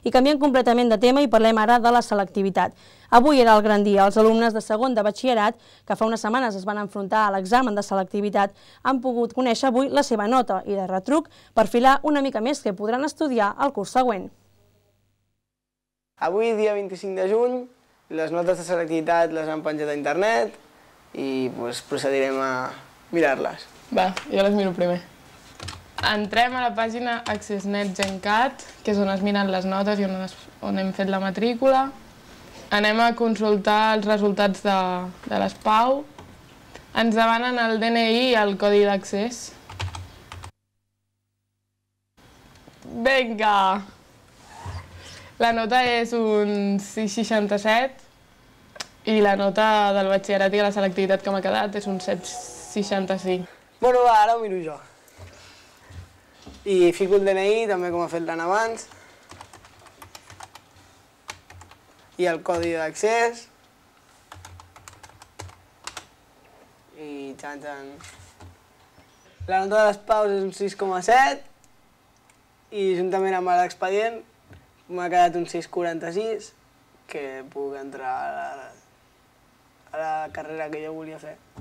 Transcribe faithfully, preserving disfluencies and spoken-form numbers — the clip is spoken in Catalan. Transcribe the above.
I canviem completament de tema i parlem ara de la selectivitat. Avui era el gran dia. Els alumnes de segon de batxillerat, que fa unes setmanes es van enfrontar a l'examen de selectivitat, han pogut conèixer avui la seva nota i, de retruc, perfilar una mica més que podran estudiar el curs següent. Avui, dia vint-i-cinc de juny, les notes de selectivitat les han penjat a internet i procedirem a mirar-les. Va, jo les miro primer. Entrem a la pàgina AccessNet GenCat, que és on es miren les notes i on hem fet la matrícula. Anem a consultar els resultats de les Pau. Ens demanen el D N I i el codi d'accés. Vinga! La nota és un sis coma seixanta-set i la nota del batxillerat i de la selectivitat que m'ha quedat és un set coma seixanta-cinc. Bueno, va, ara ho miro jo. I fico el D N I, també com ha fet l'Anna abans. I el codi d'accés. I xan, xan. La nota de les Paus és un sis coma set i juntament amb l'expedient m'ha quedat un sis coma quaranta-sis, que puc entrar a la, a la carrera que jo volia fer.